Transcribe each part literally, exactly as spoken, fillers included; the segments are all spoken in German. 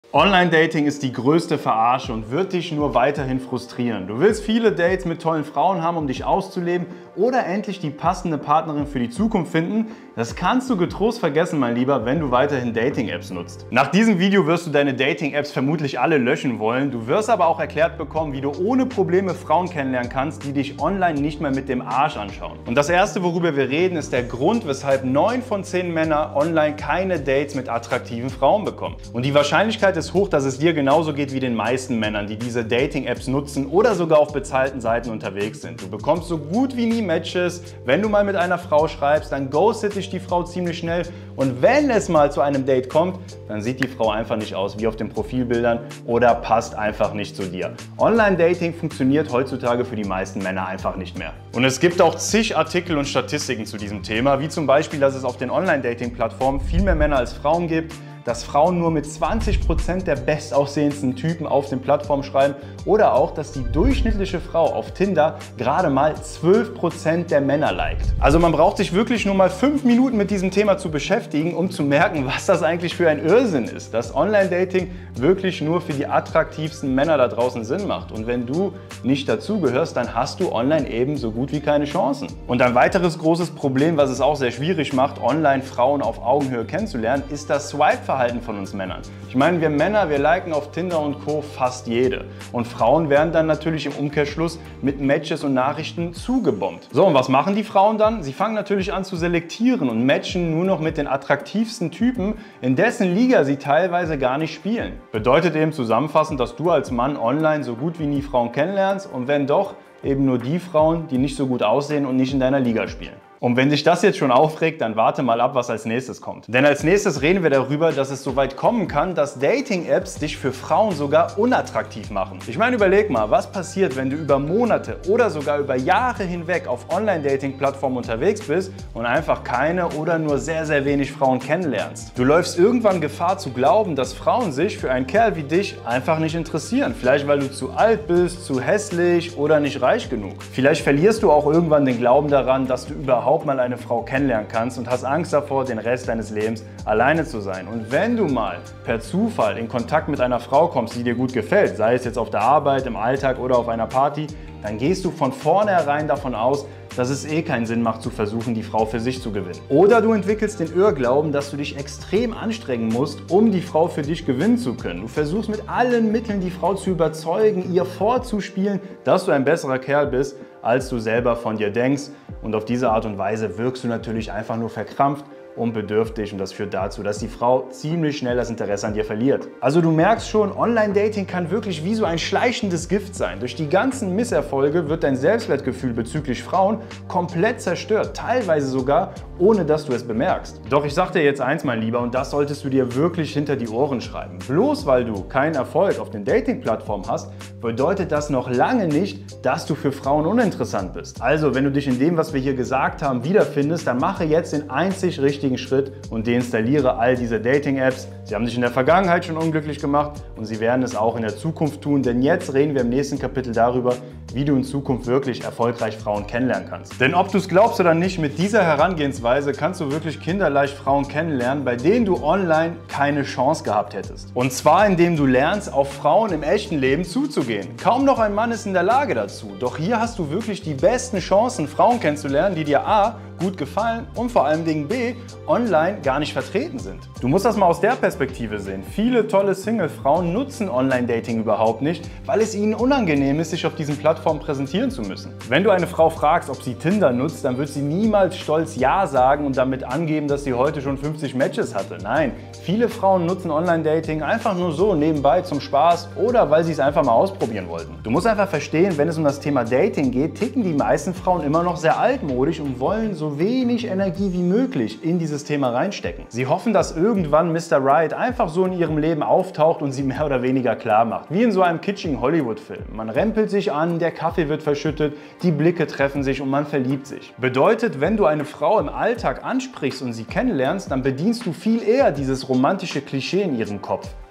Online-Dating ist die größte Verarsche und wird dich nur weiterhin frustrieren. Du willst viele Dates mit tollen Frauen haben, um dich auszuleben oder endlich die passende Partnerin für die Zukunft finden? Das kannst du getrost vergessen, mein Lieber, wenn du weiterhin Dating-Apps nutzt. Nach diesem Video wirst du deine Dating-Apps vermutlich alle löschen wollen. Du wirst aber auch erklärt bekommen, wie du ohne Probleme Frauen kennenlernen kannst, die dich online nicht mehr mit dem Arsch anschauen. Und das Erste, worüber wir reden, ist der Grund, weshalb neun von zehn Männer online keine Dates mit attraktiven Frauen bekommen. Und die Wahrscheinlichkeit ist hoch, dass es dir genauso geht wie den meisten Männern, die diese Dating-Apps nutzen oder sogar auf bezahlten Seiten unterwegs sind. Du bekommst so gut wie nie Matches. Wenn du mal mit einer Frau schreibst, dann ghostet dich die Frau ziemlich schnell. Und wenn es mal zu einem Date kommt, dann sieht die Frau einfach nicht aus wie auf den Profilbildern oder passt einfach nicht zu dir. Online-Dating funktioniert heutzutage für die meisten Männer einfach nicht mehr. Und es gibt auch zig Artikel und Statistiken zu diesem Thema, wie zum Beispiel, dass es auf den Online-Dating-Plattformen viel mehr Männer als Frauen gibt, dass Frauen nur mit zwanzig Prozent der bestaussehendsten Typen auf den Plattformen schreiben oder auch, dass die durchschnittliche Frau auf Tinder gerade mal zwölf Prozent der Männer liked. Also man braucht sich wirklich nur mal fünf Minuten mit diesem Thema zu beschäftigen, um zu merken, was das eigentlich für ein Irrsinn ist, dass Online-Dating wirklich nur für die attraktivsten Männer da draußen Sinn macht. Und wenn du nicht dazugehörst, dann hast du online eben so gut wie keine Chancen. Und ein weiteres großes Problem, was es auch sehr schwierig macht, online Frauen auf Augenhöhe kennenzulernen, ist das Swipe-Verhalten von uns Männern. Ich meine, wir Männer, wir liken auf Tinder und Co. fast jede. Und Frauen werden dann natürlich im Umkehrschluss mit Matches und Nachrichten zugebombt. So, und was machen die Frauen dann? Sie fangen natürlich an zu selektieren und matchen nur noch mit den attraktivsten Typen, in dessen Liga sie teilweise gar nicht spielen. Bedeutet eben zusammenfassend, dass du als Mann online so gut wie nie Frauen kennenlernst und wenn doch, eben nur die Frauen, die nicht so gut aussehen und nicht in deiner Liga spielen. Und wenn dich das jetzt schon aufregt, dann warte mal ab, was als nächstes kommt. Denn als nächstes reden wir darüber, dass es so weit kommen kann, dass Dating-Apps dich für Frauen sogar unattraktiv machen. Ich meine, überleg mal, was passiert, wenn du über Monate oder sogar über Jahre hinweg auf Online-Dating-Plattformen unterwegs bist und einfach keine oder nur sehr, sehr wenig Frauen kennenlernst. Du läufst irgendwann Gefahr zu glauben, dass Frauen sich für einen Kerl wie dich einfach nicht interessieren. Vielleicht, weil du zu alt bist, zu hässlich oder nicht reich genug. Vielleicht verlierst du auch irgendwann den Glauben daran, dass du überhaupt mal eine Frau kennenlernen kannst und hast Angst davor, den Rest deines Lebens alleine zu sein. Und wenn du mal per Zufall in Kontakt mit einer Frau kommst, die dir gut gefällt, sei es jetzt auf der Arbeit, im Alltag oder auf einer Party, dann gehst du von vornherein davon aus, dass es eh keinen Sinn macht zu versuchen, die Frau für sich zu gewinnen. Oder du entwickelst den Irrglauben, dass du dich extrem anstrengen musst, um die Frau für dich gewinnen zu können. Du versuchst mit allen Mitteln, die Frau zu überzeugen, ihr vorzuspielen, dass du ein besserer Kerl bist, als du selber von dir denkst. Und auf diese Art und Weise wirkst du natürlich einfach nur verkrampft und bedürftig und das führt dazu, dass die Frau ziemlich schnell das Interesse an dir verliert. Also du merkst schon, Online-Dating kann wirklich wie so ein schleichendes Gift sein. Durch die ganzen Misserfolge wird dein Selbstwertgefühl bezüglich Frauen komplett zerstört, teilweise sogar, ohne dass du es bemerkst. Doch ich sag dir jetzt eins, mein Lieber, und das solltest du dir wirklich hinter die Ohren schreiben. Bloß weil du keinen Erfolg auf den Dating-Plattformen hast, bedeutet das noch lange nicht, dass du für Frauen uninteressant bist. Also, wenn du dich in dem, was wir hier gesagt haben, wiederfindest, dann mache jetzt den einzig richtigen Schritt und deinstalliere all diese Dating-Apps. Sie haben dich in der Vergangenheit schon unglücklich gemacht und sie werden es auch in der Zukunft tun, denn jetzt reden wir im nächsten Kapitel darüber, wie du in Zukunft wirklich erfolgreich Frauen kennenlernen kannst. Denn ob du es glaubst oder nicht, mit dieser Herangehensweise kannst du wirklich kinderleicht Frauen kennenlernen, bei denen du online keine Chance gehabt hättest. Und zwar indem du lernst, auf Frauen im echten Leben zuzugehen. Kaum noch ein Mann ist in der Lage dazu, doch hier hast du wirklich die besten Chancen, Frauen kennenzulernen, die dir a. gut gefallen und vor allem Dingen b. online gar nicht vertreten sind. Du musst das mal aus der Perspektive sehen. Viele tolle Single-Frauen nutzen Online-Dating überhaupt nicht, weil es ihnen unangenehm ist, sich auf diesen Plattformen präsentieren zu müssen. Wenn du eine Frau fragst, ob sie Tinder nutzt, dann wird sie niemals stolz Ja sagen und damit angeben, dass sie heute schon fünfzig Matches hatte. Nein, viele Frauen nutzen Online-Dating einfach nur so nebenbei zum Spaß oder weil sie es einfach mal ausprobieren wollten. Du musst einfach verstehen, wenn es um das Thema Dating geht, ticken die meisten Frauen immer noch sehr altmodisch und wollen so wenig Energie wie möglich in dieses Thema reinstecken. Sie hoffen, dass irgendwann Mister Right einfach so in ihrem Leben auftaucht und sie mehr oder weniger klar macht. Wie in so einem kitschigen Hollywood-Film. Man rempelt sich an, der Kaffee wird verschüttet, die Blicke treffen sich und man verliebt sich. Bedeutet, wenn du eine Frau im Alltag ansprichst und sie kennenlernst, dann bedienst du viel eher dieses romantische Klischee in ihrem Kopf.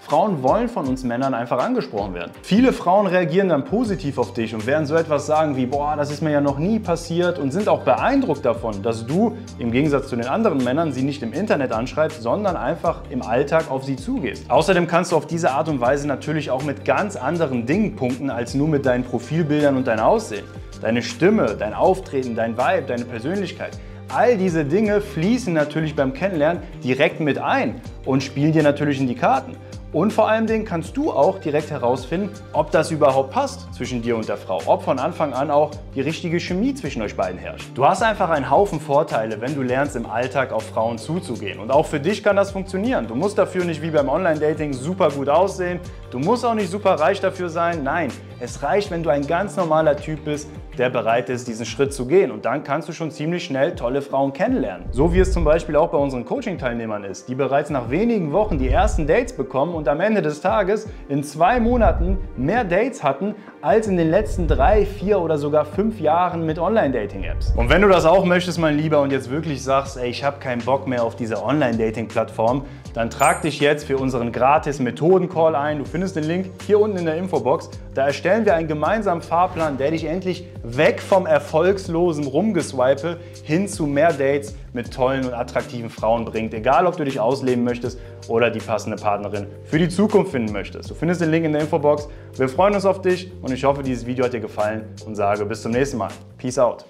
Frauen wollen von uns Männern einfach angesprochen werden. Viele Frauen reagieren dann positiv auf dich und werden so etwas sagen wie, boah, das ist mir ja noch nie passiert und sind auch beeindruckt davon, dass du im Gegensatz zu den anderen Männern sie nicht im Internet anschreibst, sondern einfach im Alltag auf sie zugehst. Außerdem kannst du auf diese Art und Weise natürlich auch mit ganz anderen Dingen punkten, als nur mit deinen Profilbildern und dein Aussehen. Deine Stimme, dein Auftreten, dein Vibe, deine Persönlichkeit. All diese Dinge fließen natürlich beim Kennenlernen direkt mit ein und spielen dir natürlich in die Karten. Und vor allen Dingen kannst du auch direkt herausfinden, ob das überhaupt passt zwischen dir und der Frau, ob von Anfang an auch die richtige Chemie zwischen euch beiden herrscht. Du hast einfach einen Haufen Vorteile, wenn du lernst, im Alltag auf Frauen zuzugehen. Und auch für dich kann das funktionieren. Du musst dafür nicht wie beim Online-Dating super gut aussehen, du musst auch nicht super reich dafür sein. Nein, es reicht, wenn du ein ganz normaler Typ bist, der bereit ist, diesen Schritt zu gehen. Und dann kannst du schon ziemlich schnell tolle Frauen kennenlernen. So wie es zum Beispiel auch bei unseren Coaching-Teilnehmern ist, die bereits nach wenigen Wochen die ersten Dates bekommen und am Ende des Tages in zwei Monaten mehr Dates hatten als in den letzten drei, vier oder sogar fünf Jahren mit Online-Dating-Apps. Und wenn du das auch möchtest, mein Lieber, und jetzt wirklich sagst, ey, ich habe keinen Bock mehr auf diese Online-Dating-Plattform, dann trag dich jetzt für unseren gratis Methoden-Call ein. Du findest den Link hier unten in der Infobox. Da erstellen wir einen gemeinsamen Fahrplan, der dich endlich weg vom erfolgslosen Rumgeswipe hin zu mehr Dates mit tollen und attraktiven Frauen bringt. Egal, ob du dich ausleben möchtest oder die passende Partnerin für die Zukunft finden möchtest. Du findest den Link in der Infobox. Wir freuen uns auf dich und ich hoffe, dieses Video hat dir gefallen und sage bis zum nächsten Mal. Peace out.